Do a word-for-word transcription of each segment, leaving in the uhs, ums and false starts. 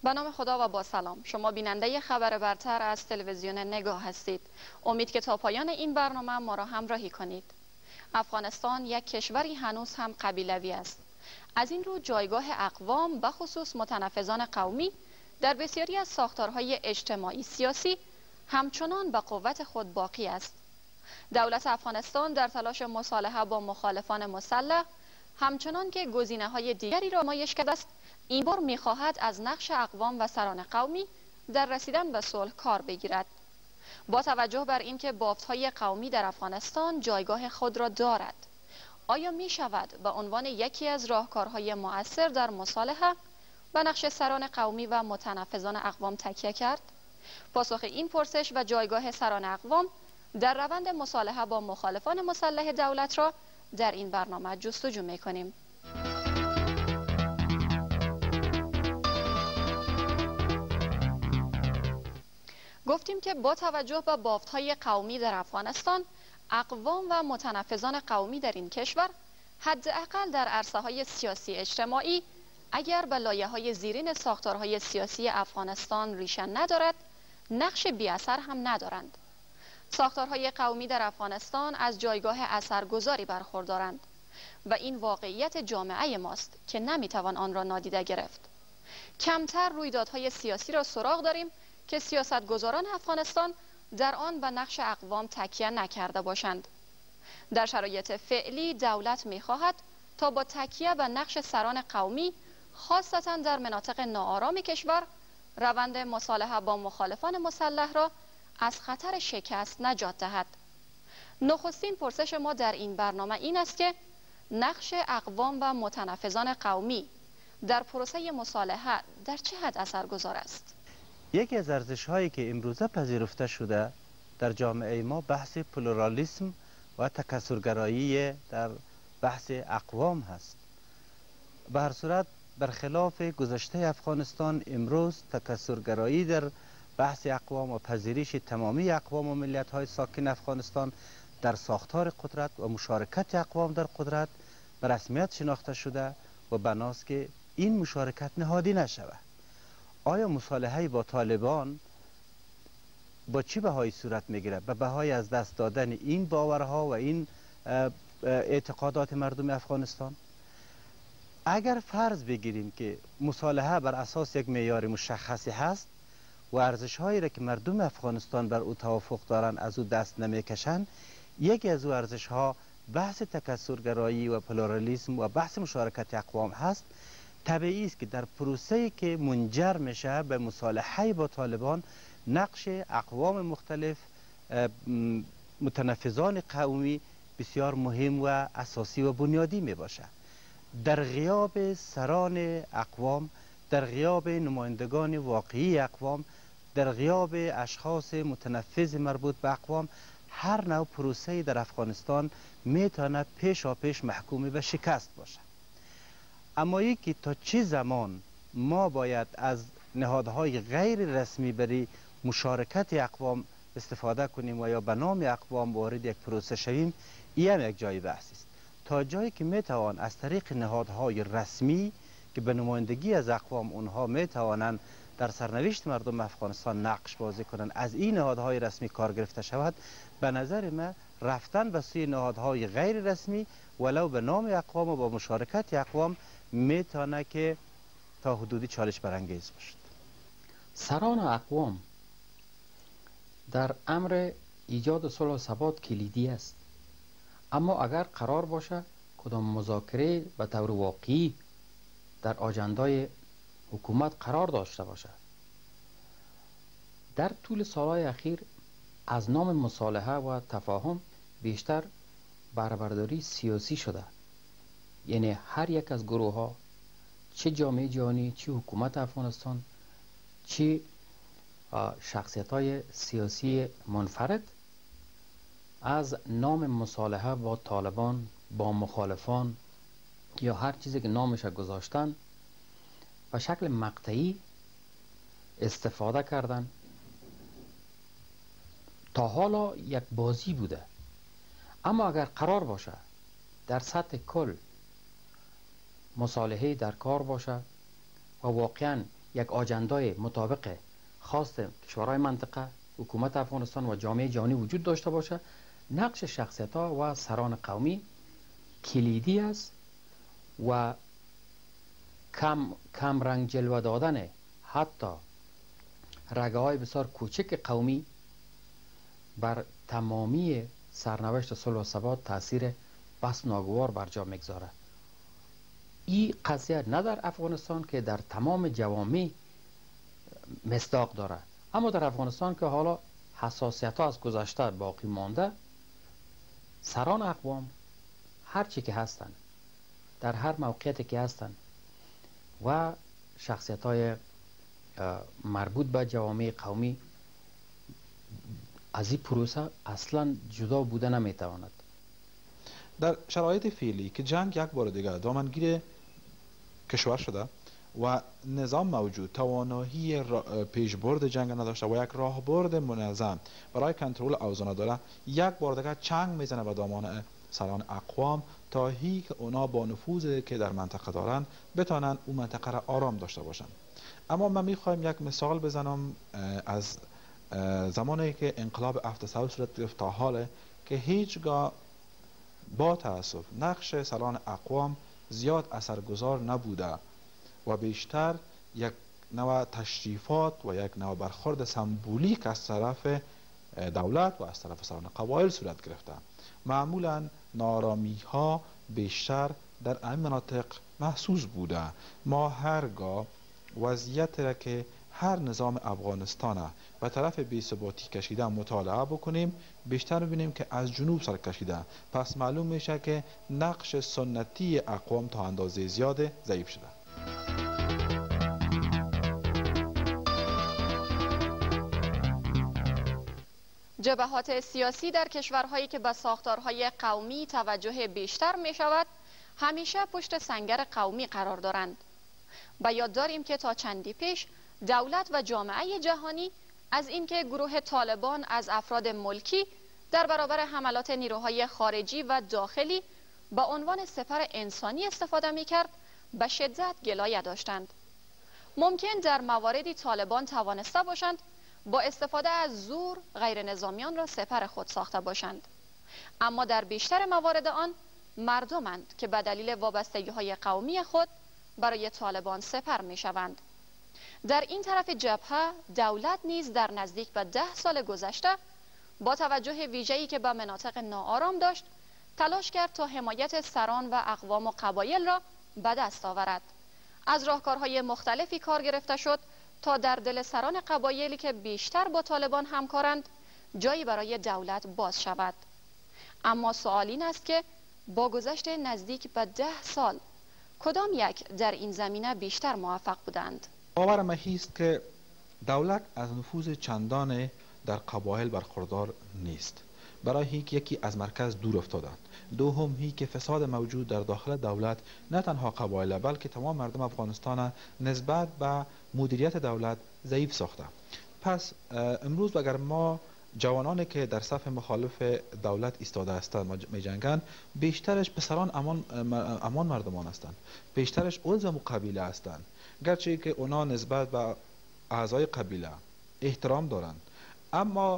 به نام خدا و با سلام. شما بیننده خبر برتر از تلویزیون نگاه هستید. امید که تا پایان این برنامه ما را همراهی کنید. افغانستان یک کشوری هنوز هم قبیلوی است. از این رو جایگاه اقوام به خصوص متنفذان قومی در بسیاری از ساختارهای اجتماعی سیاسی همچنان به قوت خود باقی است. دولت افغانستان در تلاش مصالحه با مخالفان مسلح همچنان که گزینه‌های دیگری را نمایش کرده است، این بار می‌خواهد از نقش اقوام و سران قومی در رسیدن به صلح کار بگیرد. با توجه بر اینکه بافت‌های قومی در افغانستان جایگاه خود را دارد، آیا می‌شود به عنوان یکی از راهکارهای مؤثر در مصالحه به نقش سران قومی و متنفذان اقوام تکیه کرد؟ پاسخ این پرسش و جایگاه سران اقوام در روند مصالحه با مخالفان مسلح دولت را در این برنامه جستجو می‌کنیم. گفتیم که با توجه به بافت‌های قومی در افغانستان، اقوام و متنفذان قومی در این کشور حداقل در عرصه‌های سیاسی اجتماعی اگر به لایه‌های زیرین ساختارهای سیاسی افغانستان ریشه ندارد، نقش بی‌اثر هم ندارند. ساختارهای قومی در افغانستان از جایگاه اثرگذاری برخوردارند و این واقعیت جامعه ماست که نمیتوان آن را نادیده گرفت. کمتر رویدادهای سیاسی را سراغ داریم که سیاستگزاران افغانستان در آن به نقش اقوام تکیه نکرده باشند. در شرایط فعلی دولت می‌خواهد تا با تکیه به نقش سران قومی خاصتا در مناطق ناآرام کشور روند مصالحه با مخالفان مسلح را از خطر شکست نجات دهد. نخستین پرسش ما در این برنامه این است که نقش اقوام و متنفذان قومی در پروسه مصالحه در چه حد اثرگذار است؟ یکی از ارزش‌هایی که امروزه پذیرفته شده در جامعه ما بحث پلورالیسم و تکثرگرایی در بحث اقوام هست. به هر صورت برخلاف گذشته افغانستان، امروز تکثرگرایی در بحث اقوام و پذیرش تمامی اقوام و ملت‌های ساکن افغانستان در ساختار قدرت و مشارکت اقوام در قدرت به رسمیت شناخته شده و بناست که این مشارکت نهادی نشود. آیا مصالحه با طالبان با چی بهایی صورت میگیره؟ به بهای از دست دادن این باورها و این اعتقادات مردم افغانستان؟ اگر فرض بگیریم که مصالحه بر اساس یک معیار مشخصی هست و ارزش‌هایی را که مردم افغانستان بر او توافق دارند از او دست نمیکشند، یکی از او ارزش‌ها بحث تکثرگرایی و پلورالیسم و بحث مشارکت اقوام هست، طبیعی است که در پروسه‌ای که منجر میشه به مصالحه با طالبان نقش اقوام مختلف متنفذان قومی بسیار مهم و اساسی و بنیادی می باشه. در غیاب سران اقوام، در غیاب نمایندگان واقعی اقوام، در غیاب اشخاص متنفذ مربوط به اقوام، هر نوع پروسه‌ای در افغانستان میتواند پیشا پیش محکوم به شکست باشه. اما یکی تا چه زمان ما باید از نهادهای غیر رسمی برای مشارکت اقوام استفاده کنیم و یا به نام اقوام وارد یک پروسه شویم، این هم یک جای بحث است. تا جایی که میتوان از طریق نهادهای رسمی که به نمایندگی از اقوام اونها میتوانند در سرنوشت مردم افغانستان نقش بازی کنند، از این نهادهای رسمی کار گرفته شود، به نظر من رفتن به سوی نهادهای غیر رسمی ولو به نام اقوام و با مشارکت اقوام میتونه که تا حدودی چالش برانگیز باشد. سران اقوام در امر ایجاد صلح و ثبات کلیدی است، اما اگر قرار باشه کدام مذاکره به طور واقعی در آجندای حکومت قرار داشته باشه، در طول سالهای اخیر از نام مصالحه و تفاهم بیشتر بهره‌برداری سیاسی شده. یعنی هر یک از گروه ها، چه جامعه جهانی، چه حکومت افغانستان، چه شخصیت های سیاسی منفرد، از نام مصالحه با طالبان، با مخالفان یا هر چیزی که نامش گذاشتن به شکل مقطعی استفاده کردن. تا حالا یک بازی بوده، اما اگر قرار باشه در سطح کل مصالحه در کار باشه و واقعا یک آجندای مطابق خواست کشورهای منطقه، حکومت افغانستان و جامعه جهانی وجود داشته باشه، نقش شخصیت ها و سران قومی کلیدی است و کم, کم رنگ جلوه دادن حتی رگه های بسیار کوچک قومی بر تمامی سرنوشت صلح و ثبات تاثیر بس ناگوار بر جا میگذاره. این قضیه نه در افغانستان که در تمام جوامع مصداق داره، اما در افغانستان که حالا حساسیت ها از گذشته باقی مانده، سران اقوام هر چی که هستن، در هر موقعیتی که هستن و شخصیت های مربوط به جوامع قومی از این پروسه اصلا جدا بوده نمیتواند. در شرایط فعلی که جنگ یک بار دیگر دامنگیر کشور شده و نظام موجود توانایی پیشبرد جنگ نداشته و یک راهبرد منظم برای کنترل اوضاع نداره، یک بار دیگر چنگ میزنه به دامان سران اقوام تا هی که اونا با نفوذی که در منطقه دارن بتونن اون منطقه را آرام داشته باشن. اما من میخوایم یک مثال بزنم از زمانی که انقلاب هفت سال صورت گرفت تا حال که هیچگاه با تاسف نقش سران اقوام زیاد اثرگذار نبوده و بیشتر یک نوع تشریفات و یک نوع برخورد سمبولیک از طرف دولت و از طرف سران قبایل صورت گرفته. معمولا نارامی ها بیشتر در این مناطق محسوس بوده. ما هرگاه وضعیت را که هر نظام افغانستان به طرف بی‌ثباتی کشیده مطالعه بکنیم، بیشتر ببینیم که از جنوب سر کشیده. پس معلوم میشه که نقش سنتی اقوام تا اندازه زیاد ضعیف شده. جبهات سیاسی در کشورهایی که به ساختارهای قومی توجه بیشتر می شود همیشه پشت سنگر قومی قرار دارند. و یاد داریم که تا چندی پیش دولت و جامعه جهانی از اینکه گروه طالبان از افراد ملکی در برابر حملات نیروهای خارجی و داخلی با عنوان سپر انسانی استفاده می کرد به شدت گلایه داشتند. ممکن در مواردی طالبان توانسته باشند با استفاده از زور غیر نظامیان را سپر خود ساخته باشند، اما در بیشتر موارد آن مردمند که به دلیل وابستگی‌های قومی خود برای طالبان سپر می شوند. در این طرف جبهه دولت نیز در نزدیک به ده سال گذشته با توجه ویژه‌ای که به مناطق ناآرام داشت تلاش کرد تا حمایت سران و اقوام و قبایل را به دست آورد. از راهکارهای مختلفی کار گرفته شد تا در دل سران قبایلی که بیشتر با طالبان همکارند جایی برای دولت باز شود. اما سوال این است که با گذشت نزدیک به ده سال کدام یک در این زمینه بیشتر موفق بودند؟ باورم است که دولت از نفوذ چندان در قبایل برخوردار نیست، برای هیچ یکی از مرکز دور افتادند. دوم هی که فساد موجود در داخل دولت نه تنها قبایل بلکه تمام مردم افغانستان نسبت به مدیریت دولت ضعیف ساخته. پس امروز اگر ما جوانانی که در صف مخالف دولت ایستاده هستند می جنگند، بیشترش پسران امان, امان مردمان هستند، بیشترش عضو قبیله هستند، گرچه که اونا نسبت به اعضای قبیله احترام دارند، اما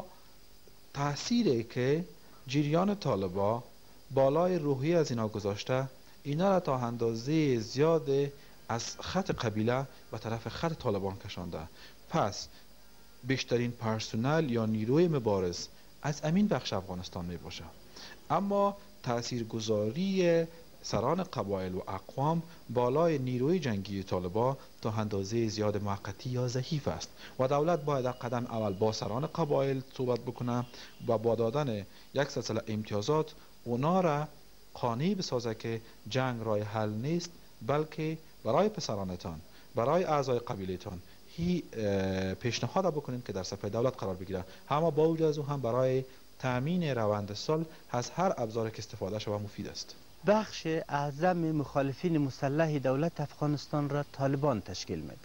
تأثیری که جریان طالبا بالای روحی از اینا گذاشته، اینا را تا اندازه زیاد از خط قبیله به طرف خط طالبان کشانده. پس بیشترین پرسونل یا نیروی مبارز از امین بخش افغانستان می باشه، اما تاثیرگذاری سران قبایل و اقوام بالای نیروی جنگی طالبا تا اندازه زیاد موقتی یا ضعیف است و دولت باید قدم اول با سران قبایل صحبت بکنه و با دادن یک سلسله امتیازات اونا را قانع بسازه که جنگ راه حل نیست، بلکه برای پسرانتان، برای اعضای قبیلتان هی پیشنهاد بکنید که در صفحه دولت قرار بگیره. اما با وجود از او هم برای تامین روند صلح از هر ابزاری که استفاده شود مفید است. بخش اعظم مخالفین مسلح دولت افغانستان را طالبان تشکیل میده.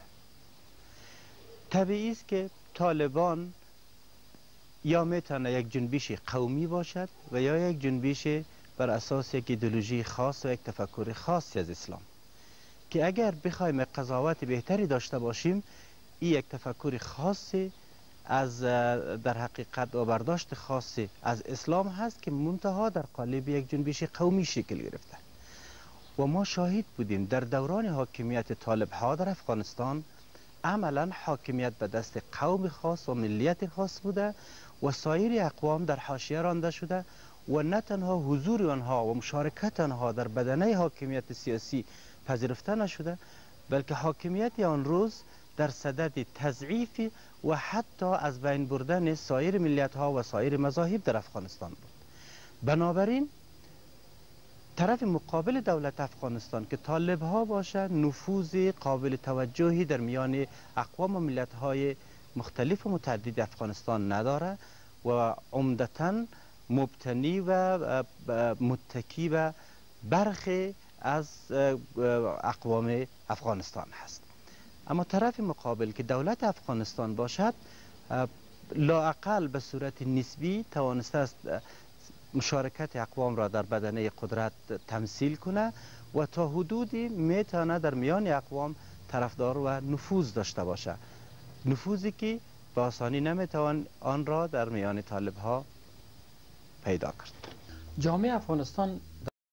طبیعی است که طالبان یا میتونه یک جنبش قومی باشد و یا یک جنبش بر اساس یک ایدئولوژی خاص و یک تفکر خاصی از اسلام. که اگر بخوایم قضاوت بهتری داشته باشیم، این یک تفکر خاصی از در حقیقت و برداشت خاصی از اسلام هست که منتها در قالب یک جنبش قومی شکل گرفته و ما شاهد بودیم در دوران حاکمیت طالب ها در افغانستان عملا حاکمیت به دست قوم خاص و ملیت خاص بوده و سایر اقوام در حاشیه رانده شده و نه تنها حضور آنها و مشارکت آنها در بدنه حاکمیت سیاسی پذیرفته نشده، بلکه حاکمیت آن روز در صدد تضعیف و حتی از بین بردن سایر ملیت ها و سایر مذاهب در افغانستان بود. بنابراین طرف مقابل دولت افغانستان که طالب ها باشه نفوذ قابل توجهی در میان اقوام و ملت های مختلف و متعدد افغانستان نداره و عمدتاً مبتنی و متکی و برخی از اقوام افغانستان هست. اما طرف مقابل که دولت افغانستان باشد لااقل به صورت نسبی توانسته است مشارکت اقوام را در بدنه قدرت تمثیل کنه و تا حدودی میتونه در میان اقوام طرفدار و نفوذ داشته باشه، نفوذی که به آسانی نمیتوان آن را در میان طالب ها پیدا کرد. جامعه افغانستان